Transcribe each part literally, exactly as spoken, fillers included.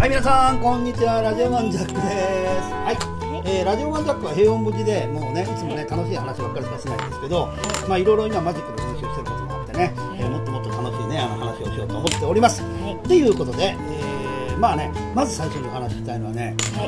はい、皆さんこんにちは。ラジオマンジャックです。はい、はい、えー、ラジオマンジャックは平穏無事でもうね、いつもね楽しい話ばっかりしかしないんですけど、はい、まあいろいろ今マジックの練習してることもあってね、はい、えー、もっともっと楽しいねあの話をしようと思っております。はい、ということで、えー、まあね、まず最初にお話ししたいのはね、はい、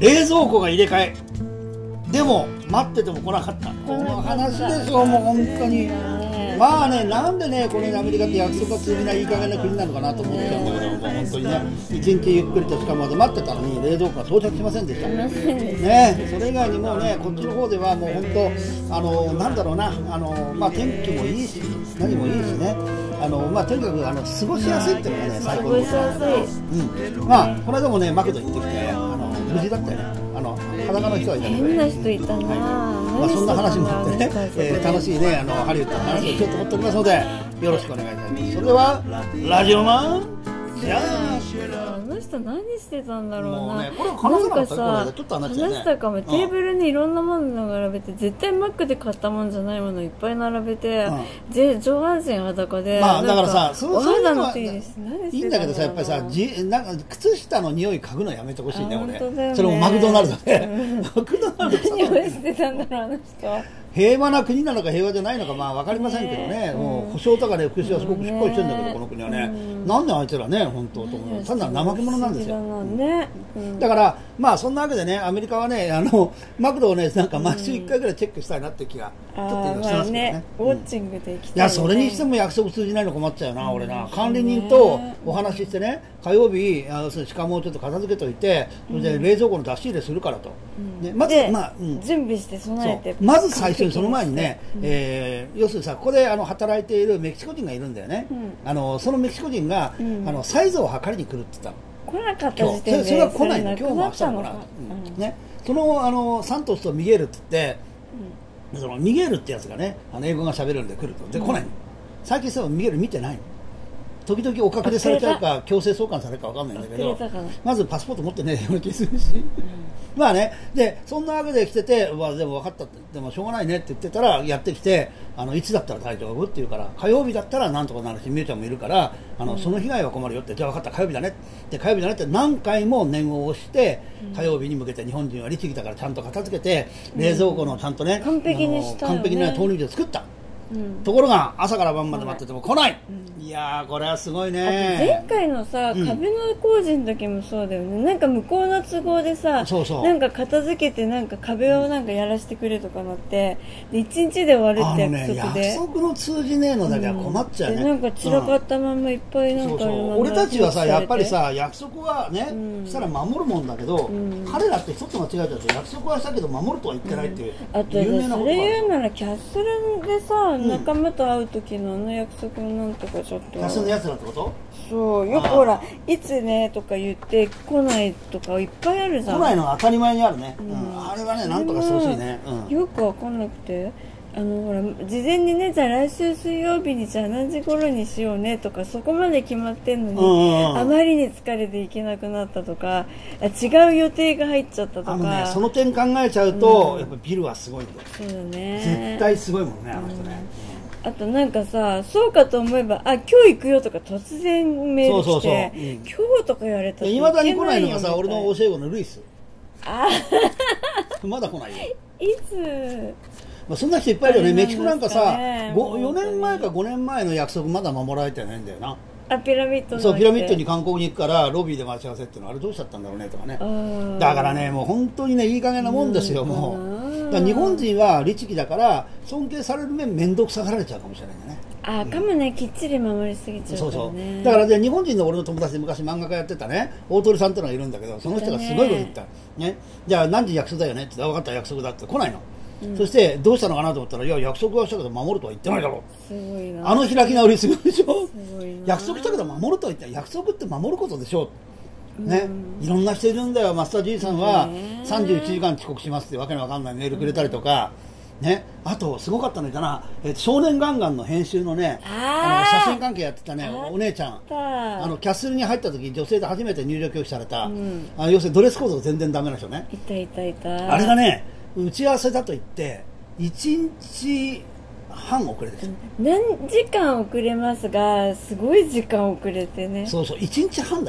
冷蔵庫が入れ替えでも待ってても来なかった、この話でしょ。もう本当にまあね、なんでね、これアメリカって約束が通じないいい加減な国なのかなと思っちゃうんだけど、もう本当にね、一日ゆっくりとしかも待ってたのに冷蔵庫が到着しませんでしたね。それ以外にもね、こっちの方ではもう本当あのなんだろうな、あのまあ天気もいいし何もいいしね、あのまあとにかくあの過ごしやすいっていうのがね最高のことなんだけど、うん、まあこの間もねマクド行ってきて、あの無事だったよね。あの裸の人はいたけど、 変な人いたな、はい、 まあ、そんな話もあってね、えー、楽しいねあのハリウッドの話をしようと思っておりますので、よろしくお願いいたします。それではラジオマンじゃあ、 あの人何してたんだろうな。 もうね、これ話さなかった、 なんかさ、 ちょっと話したよね、 話したかも。テーブルにいろんなもの並べて、絶対マックで買ったもんじゃないものいっぱい並べて、うん、で上半身裸で、 まあだからさ、 そお肌の手入れしていいんだけどさ、やっぱりさ、じなんか靴下の匂い嗅ぐのやめてほしいね、俺。 ね、 それもマクドナルドで、うん、マクドナルド何をしてたんだろうあの人。 平和な国なのか平和じゃないのかまあ分かりませんけどね、ね、もう保障とかね福祉はすごくしっかりしてるんだけど、ね、この国はね、うん、なんであいつらね本当と思う、単なる怠け者なんですよ、 ね、うん、 だからまあそんなわけでね、アメリカはねあのマクドをねなんか毎週いっかいぐらいチェックしたいなって気がちょっと今してますけどね、 ね、ウォッチングで行きたい、ね、 いやそれにしても約束通じないの困っちゃうな、うん、俺な。管理人とお話ししてね、火曜日あしかもちょっと片付けといて、それで冷蔵庫の出し入れするからと、うん、ね、まずまあ、うん、 準備して備えて、 まず最初にその前にね、うん、えー、要するにさ、ここであの働いているメキシコ人がいるんだよね、うん、あのそのメキシコ人が、うん、あのサイズを測りに来るって言ったの。 来なかった時点でそれは来ないの、今日も明日も来ない、うん、ね、そのあのサントスとミゲルって言って、うん、そのミゲルってやつがね、あの英語が喋れるんで来ると、で、うん、来ないの。最近さミゲル見てないの。時々お隠れされちゃうか強制送還されるか分かんないんだけど、まずパスポート持ってねえような気するし、うん、まあね、でそんなわけで来てて、まあ、でも分かったって、でもしょうがないねって言ってたらやってきて、あのいつだったら大丈夫って言うから、火曜日だったらなんとかなるし、みゆちゃんもいるからあの、うん、その被害は困るよって、じゃあ分かった火曜日だねって火曜日だねって何回も念を押して、うん、火曜日に向けて日本人は律儀だからちゃんと片付けて、うん、冷蔵庫のちゃんとね、 完璧にしたよね、 完璧な豆乳で作った、うん、ところが朝から晩まで待ってても来ない、うん、いやーこれはすごいね。 前回のさ、うん、壁の工事の時もそうだよね。なんか向こうの都合でさ、 そうそう、 なんか片付けてなんか壁をなんかやらせてくれとかなって、でいちにちで終わるって約束で、 ね、約束の通じねえのだけは困っちゃうね、 うん、でなんか散らかったままいっぱいなんか、うん、そうそう俺たちはさやっぱりさ約束はね、うん、したら守るもんだけど、うん、彼らって一つ間違えちゃうと約束はしたけど守るとは言ってないっていう、うん、あと有名なことがある。 それ言うならキャッスルでさ、うん、仲間と会う時のあの約束なんとかちょっと、 キャッスルのやつらってこと？ そうよくほらいつねとか言って来ないとかいっぱいあるじゃん。 来ないのが当たり前にあるね、うんうん、あれはねなんとかしてほしいね、うん、 よくわかんなくて、あのほら事前にね、じゃあ来週水曜日にじゃあ何時頃にしようねとかそこまで決まってんのに、うんうんうん、あまりに疲れて行けなくなったとか、違う予定が入っちゃったとか、 あの、ね、その点考えちゃうと、うん、やっぱビルはすごいんだよ。 そうだね、 絶対すごいもんねあの人ね、 うん、あとなんかさ、そうかと思えばあ今日行くよとか突然メール来て、そうそうそう、うん、今日とか言われたらいまだに来ないのがさ、俺の教え子のルイス、 あまだ来ないよ。 いつまあ、そんな人いっぱいいるよね。メキシコなんかさ、よねんまえかごねんまえの約束まだ守られてないんだよな。 あ、ピラミッドのそう、ピラミッドに観光に行くからロビーで待ち合わせっていうのはあれどうしちゃったんだろうねとかね。だからね、もう本当にねいい加減なもんですよ、もう。だから日本人は律儀だから尊敬される面面倒くさがられちゃうかもしれないんだね。 あ、かもね、きっちり守りすぎちゃうからね。そうそう。 だからね、日本人の俺の友達で昔漫画家やってたね、大鳥さんってのがいるんだけど、その人がすごいこと言った。ね、じゃあ何時約束だよねって言って、分かった約束だって来ないの。うん、そしてどうしたのかなと思ったら、いや約束はしたけど守るとは言ってないだろう。 すごいな。 あの開き直りすごいでしょ。すごいな。約束したけど守るとは言ってない。約束って守ることでしょ。ね、うん、いろんな人いるんだよ。マスター G さんはさんじゅういちじかん遅刻しますってわけのわかんないメールくれたりとか、うん、ね、あとすごかったのかな、えー、少年ガンガンの編集のね、あの写真関係やってたねお姉ちゃん、あのキャッスルに入った時女性で初めて入場拒否された、うん、あの要するにドレスコードが全然ダメな人ね。 いたいたいた。 あれがね打ち合わせだと言っていちにちはん遅れです。 何時間遅れますがすごい時間遅れてね。 そうそういちにちはんだよ。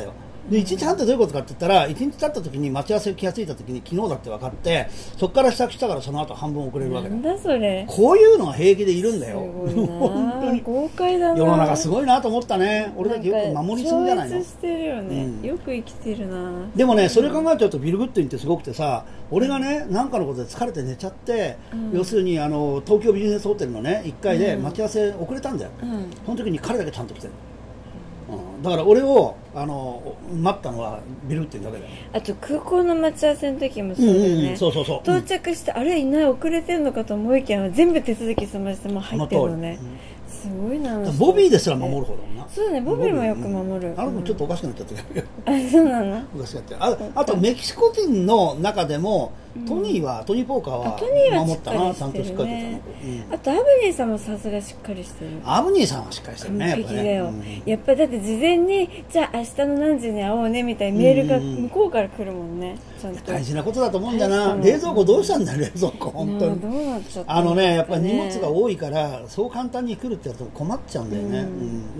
でいちにちはんってどういうことかって言ったら、いちにち経った時に待ち合わせ気がついた時に昨日だって分かって、そこから支度したからその後半分遅れるわけだ。 なんだそれ。 こういうのが平気でいるんだよ。 すごいな本当に豪快だな。 世の中すごいなと思ったね。俺たちよく守りすぎじゃないの。 超越してるよね、うん、よく生きてるな。 でもね、それ考えちゃうとビル・グッドインってすごくてさ、俺がね何かのことで疲れて寝ちゃって、うん、要するにあの東京ビジネスホテルのねいっかいで待ち合わせ遅れたんだよ、うん、その時に彼だけちゃんと来てる、うん、だから俺をあの待ったのはビルっていうだけだよ。 あと空港の待ち合わせの時もそうだよね、うんうん、そうそうそう、到着して、うん、あれいない遅れてるのかと思いきや全部手続き済ませてもう入ってるのね、すごいな。 ボビーですら守る方だもんな。 そうね、ボビーもよく守る。 あの子ちょっとおかしくなっちゃってる。 あ、そうなの。 おかしくなって。あ、あとメキシコ人の中でもトニーはトニーポーカーは守ったな、ちゃんとしっかりしてた。あとアブニーさんもさすがしっかりしてる。 アブニーさんはしっかりしてるね。 完璧だよ。やっぱだって事前にじゃあ明日の何時に会おうねみたいなメールが向こうから来るもんね。ちゃんと。 大事なことだと思うんだな。冷蔵庫どうしたんだよ冷蔵庫本当に。 どうなっちゃった。 あのねやっぱり荷物が多いからそう簡単に来るってやると困っちゃうんだよね。うん、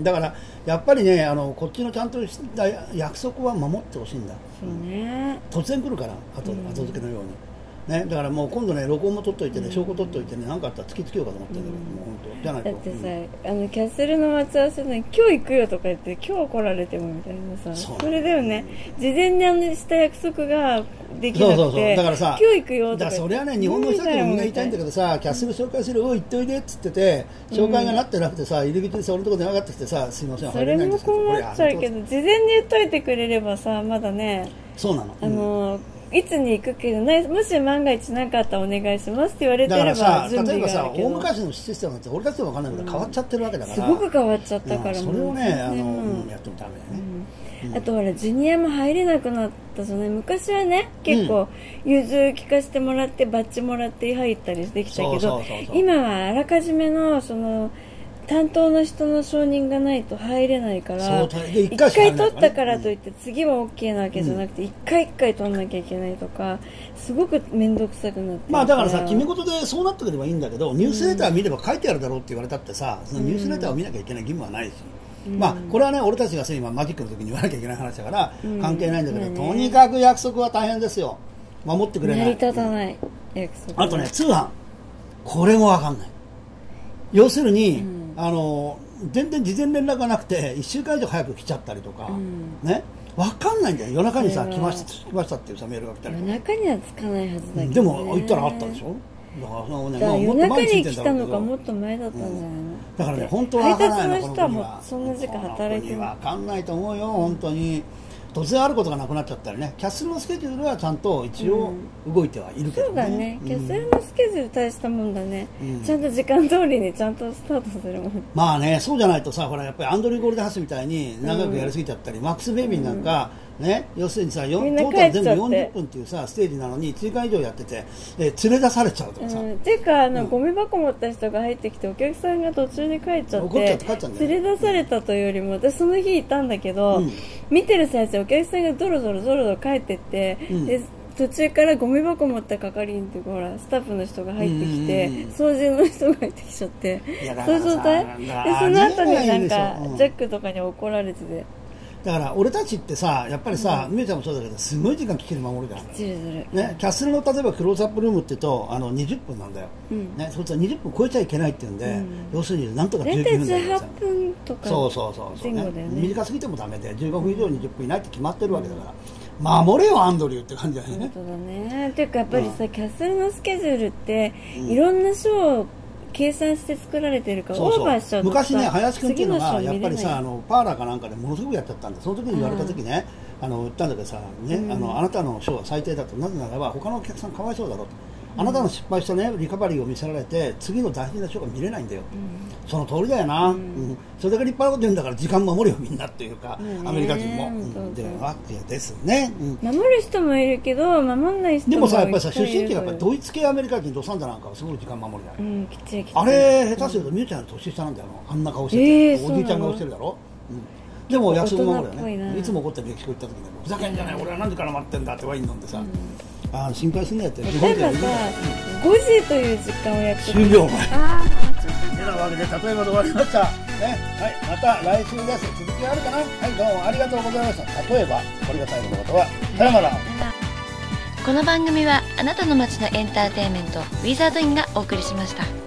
だからやっぱりねあのこっちのちゃんとした約束は守ってほしいんだ。 そうね。 突然来るから後後付けのように。ね、だからもう今度ね録音も取っといてね、うん、証拠取っといてね何かあったら突きつけようかと思ってるんだけど、うん、もう本当じゃないと。 だってさ、うん、あのキャッスルの待ち合わせで今日行くよとか言って今日来られてもみたいなさ、そ, それだよね。事前にあのした約束ができなくて、そうそうそうだからさ今日行くよとかだからそれはね日本の人ってみんな言いたいんだけどさ、キャッスル紹介するおい行っといでっつってて紹介がなってなくてさ、うん、入り口でさ俺のとこ電話かかってきてさすいません入れないんですけど、 それも困っちゃうけど事前に言っといてくれればさまだね。 そうなの。 あの、うんいつに行くけど、もし万が一なかったらお願いしますって言われてれば準備があるけど、例えばさ大昔のシステムって俺たちでも分かんないけど変わっちゃってるわけだから、うん、すごく変わっちゃったから、 うん、それをねあの、うん、やってもダメだよね、 うんうん、あとほらジュニアも入れなくなったじゃない。昔はね結構融通聞かせてもらってバッジもらって入ったりできたけど、今はあらかじめのその担当の人の承認がないと入れないからいっかい取ったからといって次は OK なわけじゃなくていっかいいっかい取らなきゃいけないとかすごく面倒くさくなってまあだからさ決め事でそうなってくればいいんだけどニュースレター見れば書いてあるだろうって言われたってさそのニュースレターを見なきゃいけない義務はないし、うんまあ、これはね俺たちが今マジックの時に言わなきゃいけない話だから関係ないんだけど、うんとにかく約束は大変ですよ。守ってくれない。 成り立たない約束。 あとね通販これも分かんない。要するに、うん、あの全然事前連絡がなくていっしゅうかん以上早く来ちゃったりとか、うん、ね分かんないんだよ。夜中にさ来ました来ましたっていうさメールが来たりとか。 夜中にはつかないはずだけど、ね、 でも行ったらあったでしょ。だからそのね、 だから夜中に来たのかもっと前だったんじゃないの、うん、 だからね本当は分からないの。 配達の人はもうそんな時間働いてる。 分かんないと思うよ本当に。突然あることがなくなっちゃったらねキャッスルのスケジュールはちゃんと一応動いてはいるけどね、うん、そうだね、 キャッスルのスケジュール大したもんだね、うん、ちゃんと時間通りにちゃんとスタートするもん。 まあねそうじゃないとさほらやっぱりアンドリュー・ゴールデンハウスみたいに長くやりすぎちゃったり、うん、マックス・ベイビーなんか、うんね、要するにさトータル全部よんじゅっぷんっていうさステージなのにいちじかん以上やってて、えー、連れ出されちゃうとかさ、うん、ていうかあの、うん、ゴミ箱持った人が入ってきてお客さんが途中で帰っちゃって、ね、連れ出されたというよりも私その日いたんだけど、うん、見てる最中お客さんがゾロゾロゾロゾロ帰ってって、うん、で途中からゴミ箱持った係員っていうかほらスタッフの人が入ってきて掃除の人が入ってきちゃってそういう状態でその後になんか、うん、ジャックとかに怒られてて。 だから俺たちってさやっぱりさ、うん、みゆちゃんもそうだけどすごい時間きっちり守るから、ね、キャッスルの例えばクローズアップルームって言うとあのにじゅっぷんなんだよ、うんね、そいつはにじゅっぷん超えちゃいけないっていうんで、うん、要するになんとかじゅうきゅうふんだけどさじゅうはっぷんとかそうそうそうそう、ねね、短すぎてもダメでじゅうごふん以上にじゅっぷんいないって決まってるわけだから、うん、守れよアンドリューって感じだよね。 本当だね。っていうかやっぱりさ、うん、キャッスルのスケジュールっていろんなショーを計算して作られてるからオーバーしちゃうと昔ね林くんっていうのがやっぱりさあのパーラーかなんかでものすごくやっちゃったんでその時に言われた時ね、うん、あの言ったんだけどさ、ねうん、あのあなたのショーは最低だとなぜならば他のお客さんかわいそうだろうと、うん、あなたの失敗したねリカバリーを見せられて次の大事なショーが見れないんだよ、うん、その通りだよな、うんうん、それだけ立派なこと言うんだから時間守れよみんなっていうか、うん、アメリカ人も、うん、でわけですね、うん、 守る人もいるけど守んない人もいる。 でもさやっぱりさ出身地がやっぱりドイツ系アメリカ人ロサンゼルなんかはすごい時間守りだよ、 うん、きついきつい。 あれ下手するとみゆちゃんの年下なんだよあんな顔してて、えー、おじいちゃん顔してるだろ、うん、でも約束守るよね。いつも怒ってメキシコ行った時にふざけんじゃない俺は何時から待ってんだってワイン飲んでさ、うん、あ心配すんなよって。 例えばさ、うん、ごじという時間をやって終了前。 ちゃったね。 てなわけで、例えばで終わりました。ね。はい。また来週です。続きがあるかな。はい、どうもありがとうございました。例えば、これが最後のことは、さよなら。 この番組はあなたの街のエンターテインメントウィザードインがお送りしました。